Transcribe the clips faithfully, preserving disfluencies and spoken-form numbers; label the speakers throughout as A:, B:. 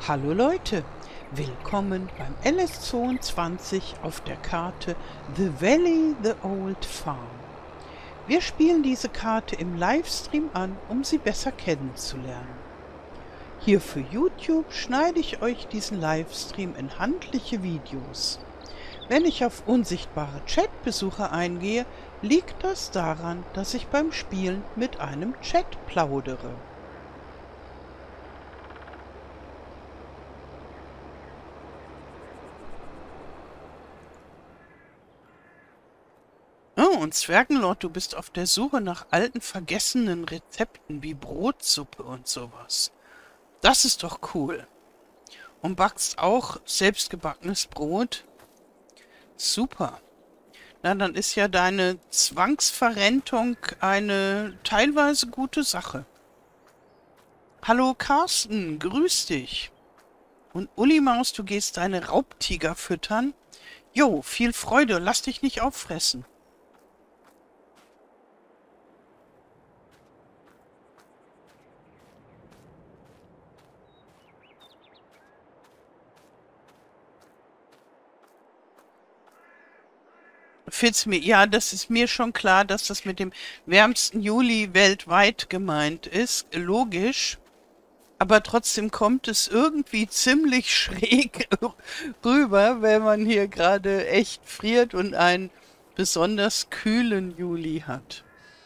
A: Hallo Leute, willkommen beim L S zweiundzwanzig auf der Karte The Valley, the Old Farm. Wir spielen diese Karte im Livestream an, um sie besser kennenzulernen. Hier für YouTube schneide ich euch diesen Livestream in handliche Videos. Wenn ich auf unsichtbare Chatbesucher eingehe, liegt das daran, dass ich beim Spielen mit einem Chat plaudere. Oh, und Zwergenlord, du bist auf der Suche nach alten, vergessenen Rezepten wie Brotsuppe und sowas. Das ist doch cool. Und backst auch selbstgebackenes Brot? Super. Na, dann ist ja deine Zwangsverrentung eine teilweise gute Sache. Hallo Carsten, grüß dich. Und Uli Maus, du gehst deine Raubtiger füttern? Jo, viel Freude, lass dich nicht auffressen. Mir, ja, das ist mir schon klar, dass das mit dem wärmsten Juli weltweit gemeint ist. Logisch. Aber trotzdem kommt es irgendwie ziemlich schräg rüber, wenn man hier gerade echt friert und einen besonders kühlen Juli hat.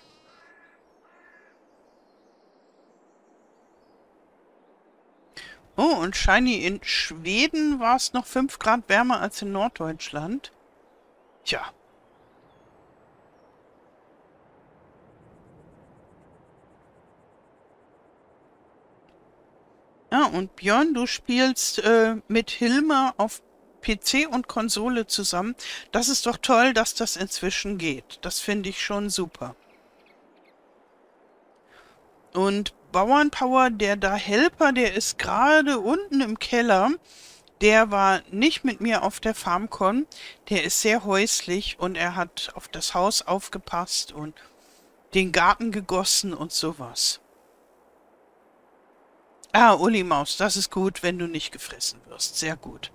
A: Oh, und Shiny, in Schweden war es noch fünf Grad wärmer als in Norddeutschland. Tja. Ja, und Björn, du spielst äh, mit Hilma auf P C und Konsole zusammen. Das ist doch toll, dass das inzwischen geht. Das finde ich schon super. Und Bauernpower, der da Helper, der ist gerade unten im Keller. Der war nicht mit mir auf der FarmCon. Der ist sehr häuslich und er hat auf das Haus aufgepasst und den Garten gegossen und sowas. Ah, Uli Maus, das ist gut, wenn du nicht gefressen wirst. Sehr gut.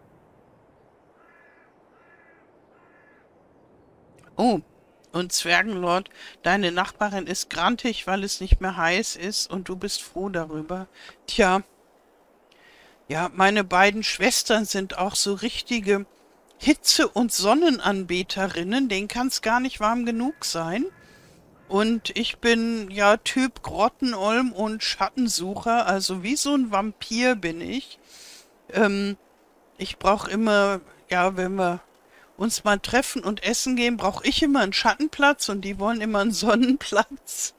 A: Oh, und Zwergenlord, deine Nachbarin ist grantig, weil es nicht mehr heiß ist und du bist froh darüber. Tja, ja, meine beiden Schwestern sind auch so richtige Hitze- und Sonnenanbeterinnen. Denen kann es gar nicht warm genug sein. Und ich bin ja Typ Grottenolm und Schattensucher, also wie so ein Vampir bin ich. Ähm, ich brauche immer, ja, wenn wir uns mal treffen und essen gehen, brauche ich immer einen Schattenplatz und die wollen immer einen Sonnenplatz.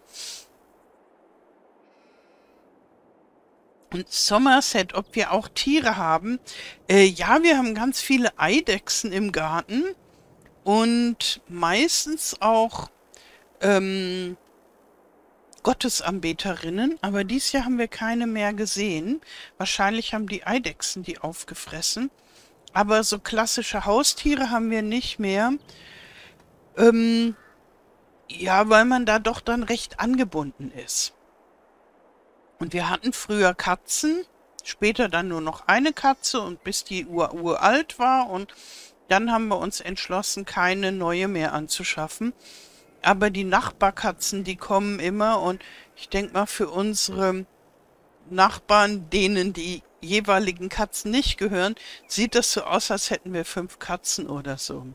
A: Und Somerset, ob wir auch Tiere haben. Äh, ja, wir haben ganz viele Eidechsen im Garten und meistens auch ähm, Gottesanbeterinnen, aber dieses Jahr haben wir keine mehr gesehen. Wahrscheinlich haben die Eidechsen die aufgefressen. Aber so klassische Haustiere haben wir nicht mehr. Ähm, ja, weil man da doch dann recht angebunden ist. Und wir hatten früher Katzen, später dann nur noch eine Katze und bis die ur uralt war. Und dann haben wir uns entschlossen, keine neue mehr anzuschaffen. Aber die Nachbarkatzen, die kommen immer und ich denke mal für unsere Nachbarn, denen die jeweiligen Katzen nicht gehören, sieht das so aus, als hätten wir fünf Katzen oder so.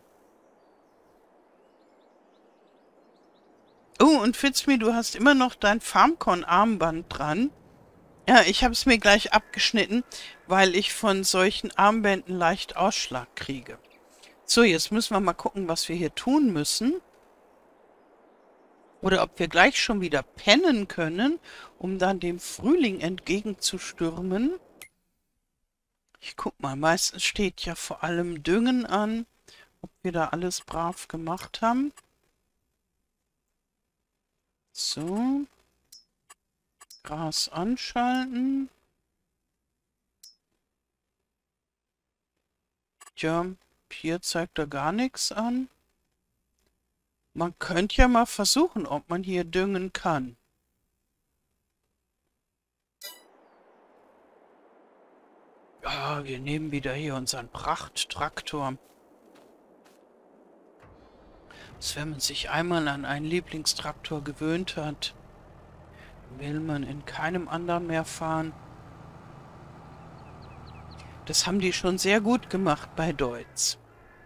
A: Oh, und Fitzmi, du hast immer noch dein FarmCon-Armband dran. Ja, ich habe es mir gleich abgeschnitten, weil ich von solchen Armbänden leicht Ausschlag kriege. So, jetzt müssen wir mal gucken, was wir hier tun müssen. Oder ob wir gleich schon wieder pennen können, um dann dem Frühling entgegenzustürmen. Ich guck mal, meistens steht ja vor allem Düngen an, ob wir da alles brav gemacht haben. So. Gras anschalten. Tja, hier zeigt er gar nichts an. Man könnte ja mal versuchen, ob man hier düngen kann. Ah, wir nehmen wieder hier unseren Prachttraktor. Als wenn man sich einmal an einen Lieblingstraktor gewöhnt hat, will man in keinem anderen mehr fahren. Das haben die schon sehr gut gemacht bei Deutz.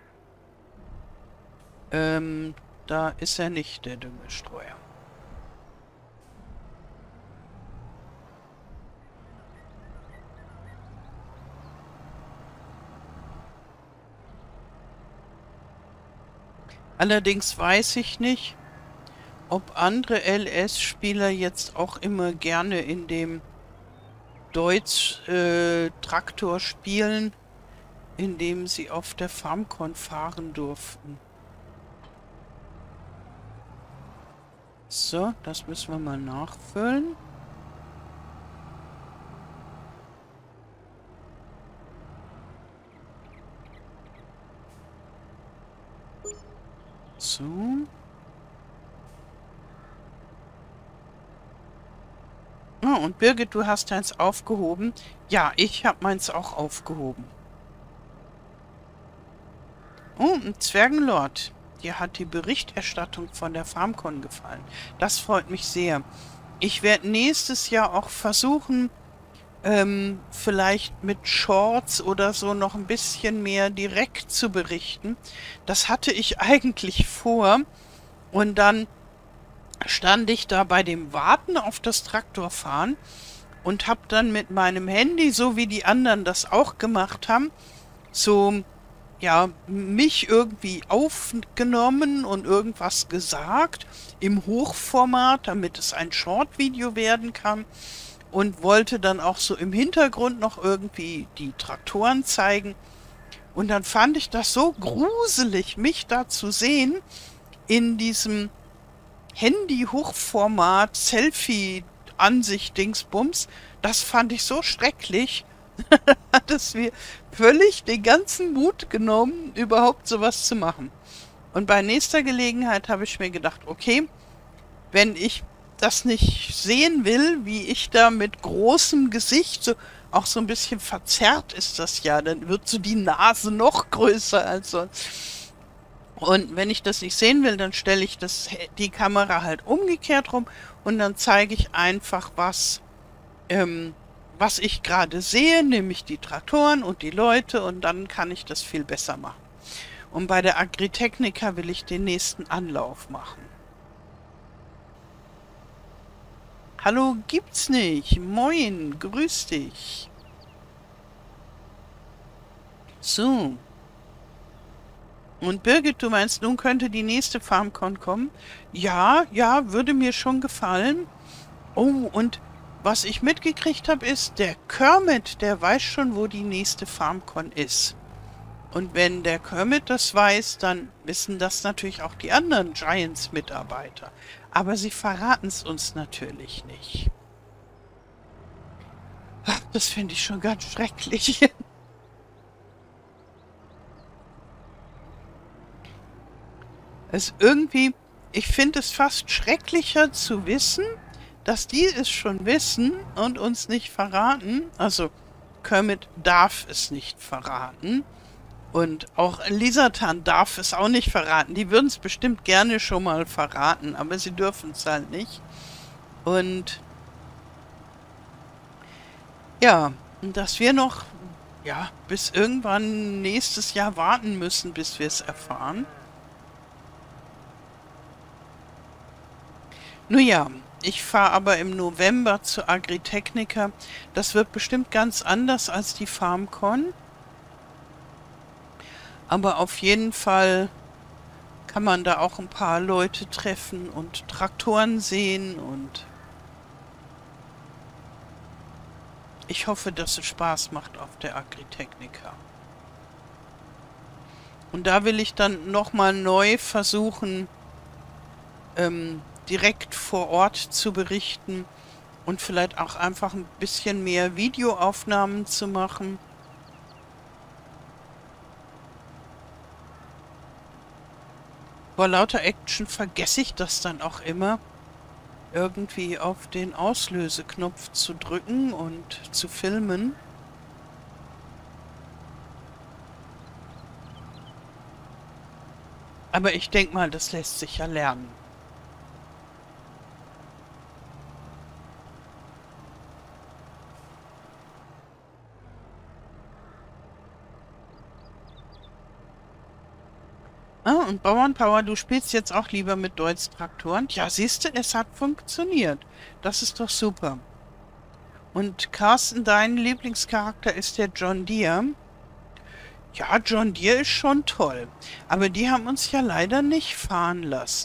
A: Ähm, da ist er nicht, der Düngestreuer. Allerdings weiß ich nicht, ob andere L S-Spieler jetzt auch immer gerne in dem Deutz-Traktor äh, spielen, in dem sie auf der FarmCon fahren durften. So, das müssen wir mal nachfüllen. So. Oh, und Birgit, du hast deins aufgehoben. Ja, ich habe meins auch aufgehoben. Oh, ein Zwergenlord. Dir hat die Berichterstattung von der FarmCon gefallen. Das freut mich sehr. Ich werde nächstes Jahr auch versuchen, ähm, vielleicht mit Shorts oder so noch ein bisschen mehr direkt zu berichten. Das hatte ich eigentlich vor. Und dann stand ich da bei dem Warten auf das Traktorfahren und habe dann mit meinem Handy, so wie die anderen das auch gemacht haben, so, ja, mich irgendwie aufgenommen und irgendwas gesagt im Hochformat, damit es ein Short-Video werden kann, und wollte dann auch so im Hintergrund noch irgendwie die Traktoren zeigen. Und dann fand ich das so gruselig, mich da zu sehen in diesem Handy-Hochformat Selfie-Ansicht-Dingsbums. Das fand ich so schrecklich, hat es mir völlig den ganzen Mut genommen, überhaupt sowas zu machen. Und bei nächster Gelegenheit habe ich mir gedacht, okay, wenn ich das nicht sehen will, wie ich da mit großem Gesicht, so auch so ein bisschen verzerrt ist das ja, dann wird so die Nase noch größer als sonst. Und wenn ich das nicht sehen will, dann stelle ich das, die Kamera halt umgekehrt rum und dann zeige ich einfach, was, ähm, was ich gerade sehe, nämlich die Traktoren und die Leute, und dann kann ich das viel besser machen. Und bei der Agritechnica will ich den nächsten Anlauf machen. Hallo, gibt's nicht. Moin, grüß dich. So. Und Birgit, du meinst, nun könnte die nächste FarmCon kommen? Ja, ja, würde mir schon gefallen. Oh, und was ich mitgekriegt habe, ist, der Kermit, der weiß schon, wo die nächste FarmCon ist. Und wenn der Kermit das weiß, dann wissen das natürlich auch die anderen Giants-Mitarbeiter. Aber sie verraten es uns natürlich nicht. Ach, das finde ich schon ganz schrecklich. Es irgendwie, ich finde es fast schrecklicher zu wissen, dass die es schon wissen und uns nicht verraten. Also Kermit darf es nicht verraten. Und auch Lisatan darf es auch nicht verraten. Die würden es bestimmt gerne schon mal verraten, aber sie dürfen es halt nicht. Und ja, dass wir noch, ja, bis irgendwann nächstes Jahr warten müssen, bis wir es erfahren. Nun ja, ich fahre aber im November zur Agritechnica. Das wird bestimmt ganz anders als die FarmCon. Aber auf jeden Fall kann man da auch ein paar Leute treffen und Traktoren sehen, und ich hoffe, dass es Spaß macht auf der Agritechnica. Und da will ich dann nochmal neu versuchen, ähm, direkt vor Ort zu berichten und vielleicht auch einfach ein bisschen mehr Videoaufnahmen zu machen. Vor lauter Action vergesse ich das dann auch immer, irgendwie auf den Auslöseknopf zu drücken und zu filmen. Aber ich denke mal, das lässt sich ja lernen. Ah, und Bauernpower, du spielst jetzt auch lieber mit Deutz Traktoren? Ja, siehst du, es hat funktioniert. Das ist doch super. Und Carsten, dein Lieblingscharakter ist der John Deere. Ja, John Deere ist schon toll. Aber die haben uns ja leider nicht fahren lassen.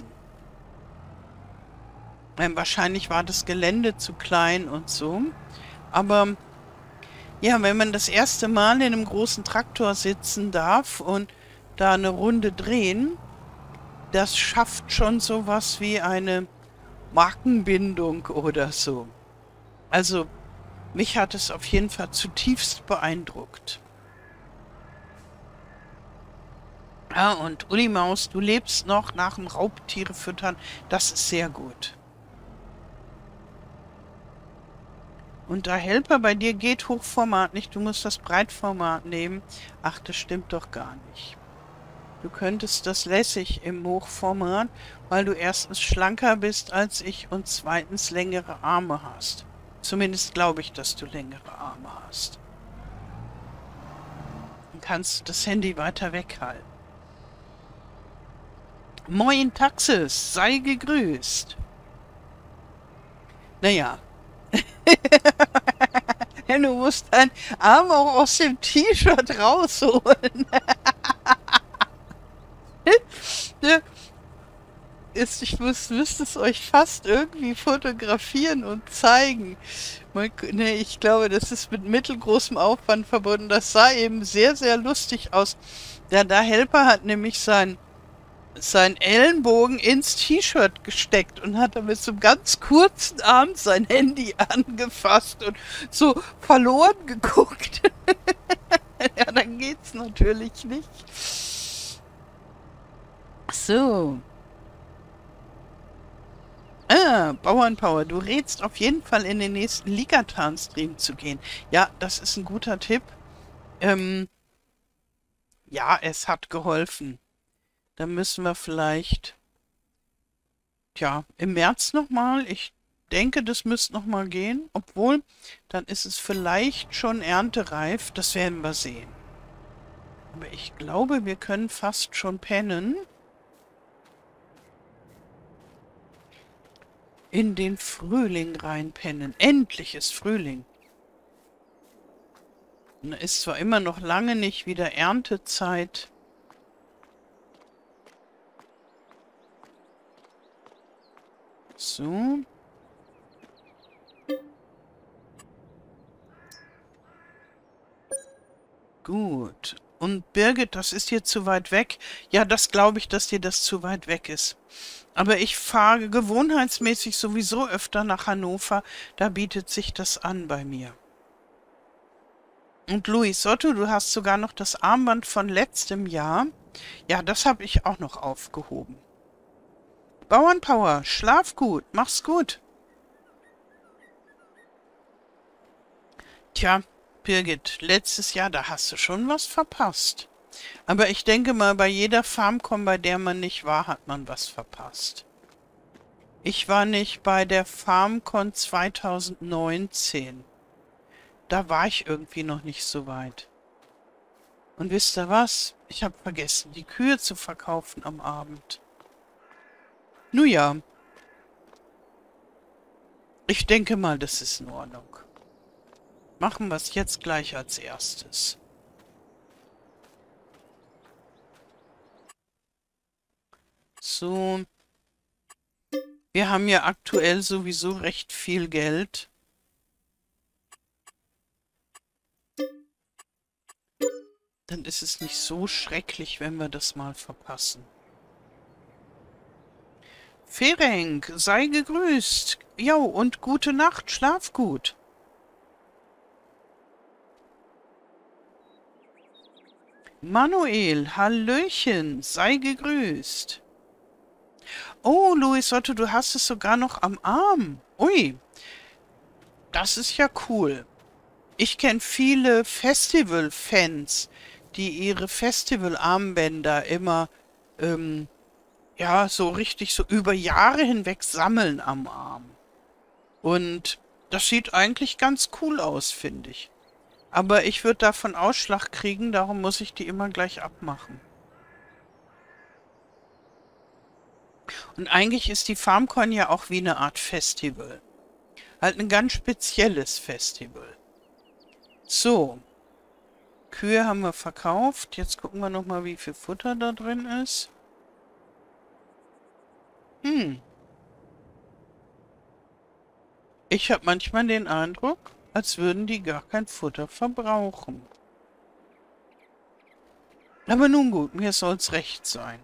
A: Ähm, wahrscheinlich war das Gelände zu klein und so. Aber ja, wenn man das erste Mal in einem großen Traktor sitzen darf und da eine Runde drehen, das schafft schon sowas wie eine Markenbindung oder so. Also, mich hat es auf jeden Fall zutiefst beeindruckt. Ja, und Uli Maus, du lebst noch nach dem Raubtiere füttern. Das ist sehr gut. Und da Helper bei dir geht Hochformat nicht, du musst das Breitformat nehmen. Ach, das stimmt doch gar nicht. Du könntest das lässig im Hochformat, weil du erstens schlanker bist als ich und zweitens längere Arme hast. Zumindest glaube ich, dass du längere Arme hast. Dann kannst du das Handy weiter weghalten. Moin Taxis, sei gegrüßt. Naja. Du musst deinen Arm auch aus dem T-Shirt rausholen. Ist, ich muss, müsste es euch fast irgendwie fotografieren und zeigen. Ne, ich glaube, das ist mit mittelgroßem Aufwand verbunden. Das sah eben sehr, sehr lustig aus. Der da Helper hat nämlich sein seinen Ellenbogen ins T-Shirt gesteckt und hat dann mit so einem ganz kurzen Arm sein Handy angefasst und so verloren geguckt. Ja, dann geht's natürlich nicht. So. Ah, Bauernpower, du rätst auf jeden Fall in den nächsten Ligatan-Stream zu gehen. Ja, das ist ein guter Tipp. Ähm, ja, es hat geholfen. Dann müssen wir vielleicht, tja, im März nochmal. Ich denke, das müsste nochmal gehen. Obwohl, dann ist es vielleicht schon erntereif. Das werden wir sehen. Aber ich glaube, wir können fast schon pennen. In den Frühling reinpennen. Endlich ist Frühling. Und ist zwar immer noch lange nicht wieder Erntezeit. So. Gut. Und Birgit, das ist dir zu weit weg? Ja, das glaube ich, dass dir das zu weit weg ist. Aber ich fahre gewohnheitsmäßig sowieso öfter nach Hannover. Da bietet sich das an bei mir. Und Luis Otto, du hast sogar noch das Armband von letztem Jahr. Ja, das habe ich auch noch aufgehoben. Bauernpower, schlaf gut, mach's gut. Tja, Birgit, letztes Jahr, da hast du schon was verpasst. Aber ich denke mal, bei jeder Farmcon, bei der man nicht war, hat man was verpasst. Ich war nicht bei der Farmcon zweitausendneunzehn. Da war ich irgendwie noch nicht so weit. Und wisst ihr was? Ich habe vergessen, die Kühe zu verkaufen am Abend. Nun ja. Ich denke mal, das ist in Ordnung. Machen wir es jetzt gleich als erstes. So. Wir haben ja aktuell sowieso recht viel Geld. Dann ist es nicht so schrecklich, wenn wir das mal verpassen. Ferenc, sei gegrüßt. Jo, und gute Nacht, schlaf gut. Manuel, hallöchen, sei gegrüßt. Oh, Luis Otto, du hast es sogar noch am Arm. Ui, das ist ja cool. Ich kenne viele Festival-Fans, die ihre Festival-Armbänder immer ähm, ja, so richtig so über Jahre hinweg sammeln am Arm. Und das sieht eigentlich ganz cool aus, finde ich. Aber ich würde davon Ausschlag kriegen, darum muss ich die immer gleich abmachen. Und eigentlich ist die FarmCon ja auch wie eine Art Festival. Halt ein ganz spezielles Festival. So. Kühe haben wir verkauft. Jetzt gucken wir nochmal, wie viel Futter da drin ist. Hm. Ich habe manchmal den Eindruck, als würden die gar kein Futter verbrauchen. Aber nun gut, mir soll's recht sein.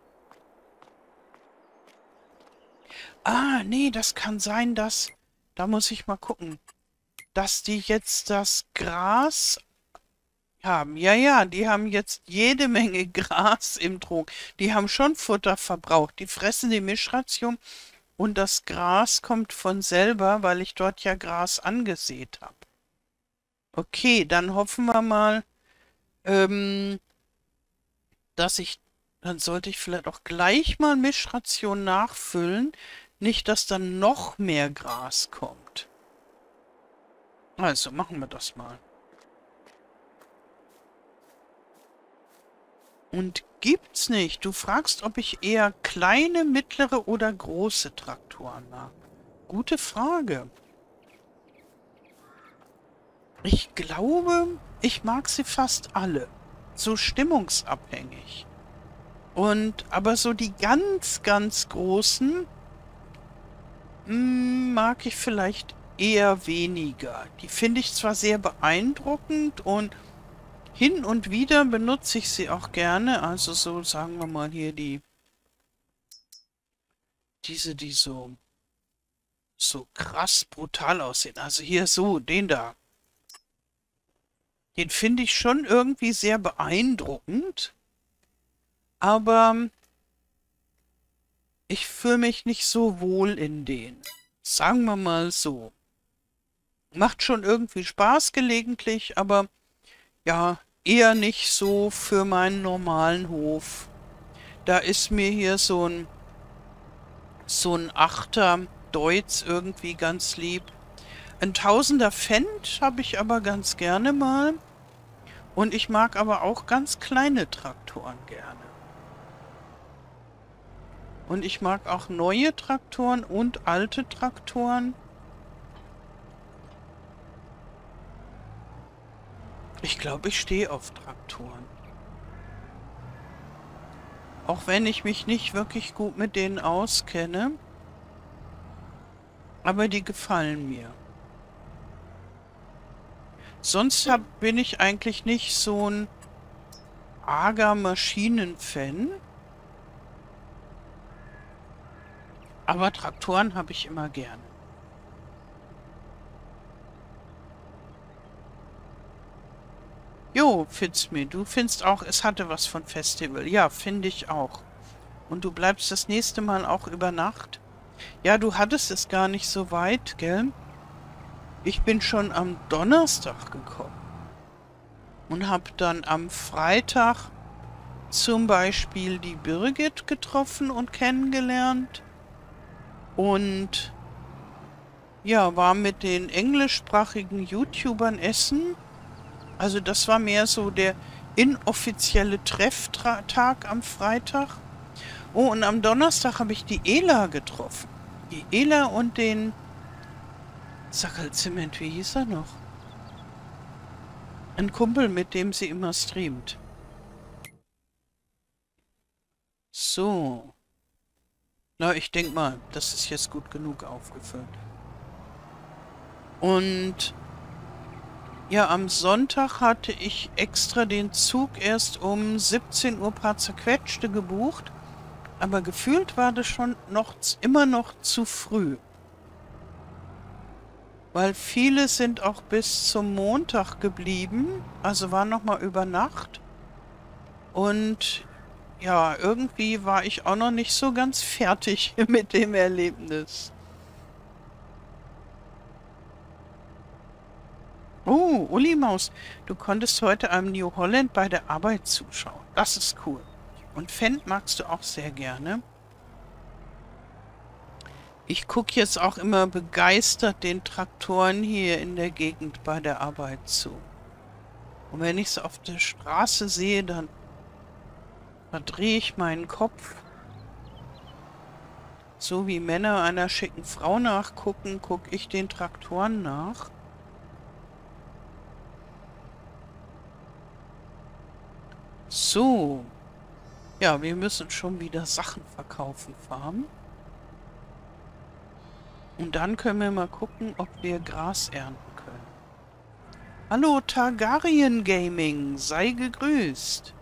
A: Ah, nee, das kann sein, dass... Da muss ich mal gucken. Dass die jetzt das Gras haben. Ja, ja, die haben jetzt jede Menge Gras im Trog. Die haben schon Futter verbraucht. Die fressen die Mischration und das Gras kommt von selber, weil ich dort ja Gras angesät habe. Okay, dann hoffen wir mal, ähm, dass ich... Dann sollte ich vielleicht auch gleich mal Mischration nachfüllen. Nicht, dass dann noch mehr Gras kommt. Also, machen wir das mal. Und gibt's nicht. Du fragst, ob ich eher kleine, mittlere oder große Traktoren mag. Gute Frage. Ich glaube, ich mag sie fast alle. So stimmungsabhängig. Und aber so die ganz, ganz großen mh, mag ich vielleicht eher weniger. Die finde ich zwar sehr beeindruckend und hin und wieder benutze ich sie auch gerne. Also so, sagen wir mal hier die, diese, die so, so krass brutal aussehen. Also hier so, den da. Den finde ich schon irgendwie sehr beeindruckend. Aber ich fühle mich nicht so wohl in denen. Sagen wir mal so. Macht schon irgendwie Spaß gelegentlich, aber ja, eher nicht so für meinen normalen Hof. Da ist mir hier so ein so ein Achter Deutz irgendwie ganz lieb. Ein Tausender Fendt habe ich aber ganz gerne mal. Und ich mag aber auch ganz kleine Traktoren gerne. Und ich mag auch neue Traktoren und alte Traktoren. Ich glaube, ich stehe auf Traktoren. Auch wenn ich mich nicht wirklich gut mit denen auskenne. Aber die gefallen mir. Sonst hab, bin ich eigentlich nicht so ein arger Maschinenfan. Aber Traktoren habe ich immer gerne. Jo, Fitzme, du findest auch, es hatte was von Festival. Ja, finde ich auch. Und du bleibst das nächste Mal auch über Nacht? Ja, du hattest es gar nicht so weit, gell? Ich bin schon am Donnerstag gekommen. Und habe dann am Freitag zum Beispiel die Birgit getroffen und kennengelernt. Und ja, war mit den englischsprachigen YouTubern essen. Also das war mehr so der inoffizielle Trefftag am Freitag. Oh, und am Donnerstag habe ich die Ela getroffen. Die Ela und den Sackerlzement, wie hieß er noch? Ein Kumpel, mit dem sie immer streamt. So. Na, ich denke mal, das ist jetzt gut genug aufgefüllt. Und ja, am Sonntag hatte ich extra den Zug erst um siebzehn Uhr paar zerquetschte gebucht. Aber gefühlt war das schon noch immer noch zu früh. Weil viele sind auch bis zum Montag geblieben. Also waren noch mal über Nacht. Und ja, irgendwie war ich auch noch nicht so ganz fertig mit dem Erlebnis. Oh, Uli Maus, du konntest heute einem New Holland bei der Arbeit zuschauen. Das ist cool. Und Fendt magst du auch sehr gerne. Ich gucke jetzt auch immer begeistert den Traktoren hier in der Gegend bei der Arbeit zu. Und wenn ich es auf der Straße sehe, dann verdrehe ich meinen Kopf. So wie Männer einer schicken Frau nachgucken, gucke ich den Traktoren nach. So. Ja, wir müssen schon wieder Sachen verkaufen fahren. Und dann können wir mal gucken, ob wir Gras ernten können. Hallo Targaryen Gaming, sei gegrüßt.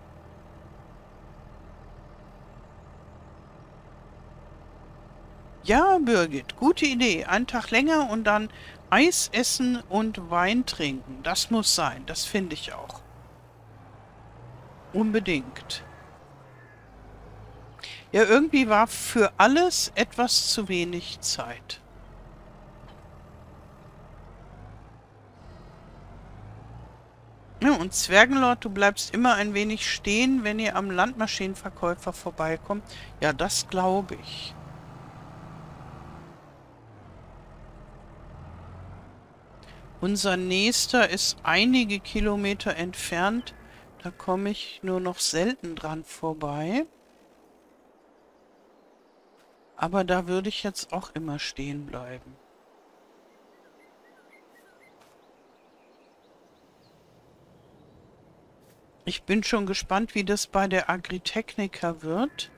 A: Ja, Birgit, gute Idee. Einen Tag länger und dann Eis essen und Wein trinken. Das muss sein, das finde ich auch. Unbedingt. Ja, irgendwie war für alles etwas zu wenig Zeit. Ja, und Zwergenlord, du bleibst immer ein wenig stehen, wenn ihr am Landmaschinenverkäufer vorbeikommt. Ja, das glaube ich. Unser nächster ist einige Kilometer entfernt. Da komme ich nur noch selten dran vorbei. Aber da würde ich jetzt auch immer stehen bleiben. Ich bin schon gespannt, wie das bei der Agritechnica wird.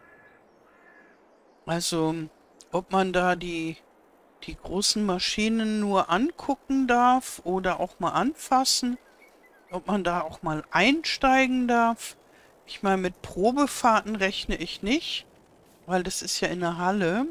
A: Also, ob man da die, die großen Maschinen nur angucken darf oder auch mal anfassen. Ob man da auch mal einsteigen darf. Ich meine, mit Probefahrten rechne ich nicht, weil das ist ja in der Halle.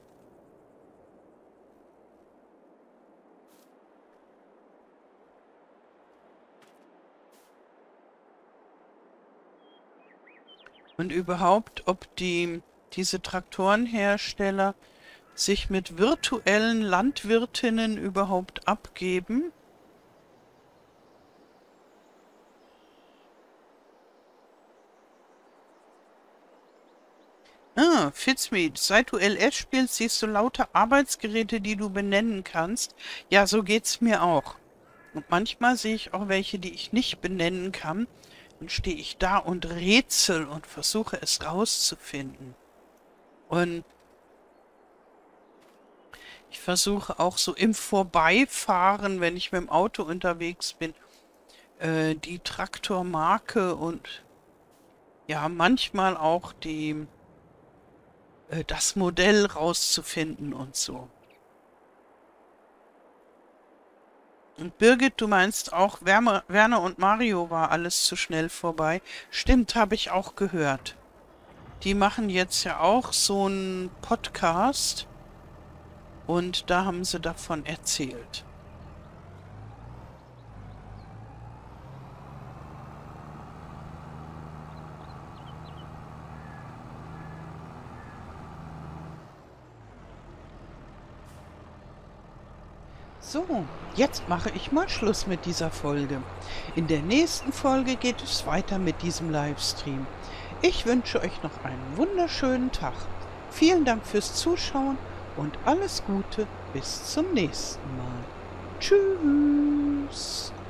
A: Und überhaupt, ob die, diese Traktorenhersteller sich mit virtuellen Landwirtinnen überhaupt abgeben. Ah, Fitzmead, seit du L S spielst, siehst du lauter Arbeitsgeräte, die du benennen kannst. Ja, so geht's mir auch. Und manchmal sehe ich auch welche, die ich nicht benennen kann. Dann stehe ich da und rätsel und versuche es rauszufinden. Und ich versuche auch so im Vorbeifahren, wenn ich mit dem Auto unterwegs bin, äh, die Traktormarke und ja, manchmal auch die, äh, das Modell rauszufinden und so. Und Birgit, du meinst auch, Werner, Werner und Mario war alles zu schnell vorbei. Stimmt, habe ich auch gehört. Die machen jetzt ja auch so einen Podcast und da haben sie davon erzählt. So, jetzt mache ich mal Schluss mit dieser Folge. In der nächsten Folge geht es weiter mit diesem Livestream. Ich wünsche euch noch einen wunderschönen Tag. Vielen Dank fürs Zuschauen und alles Gute bis zum nächsten Mal. Tschüss.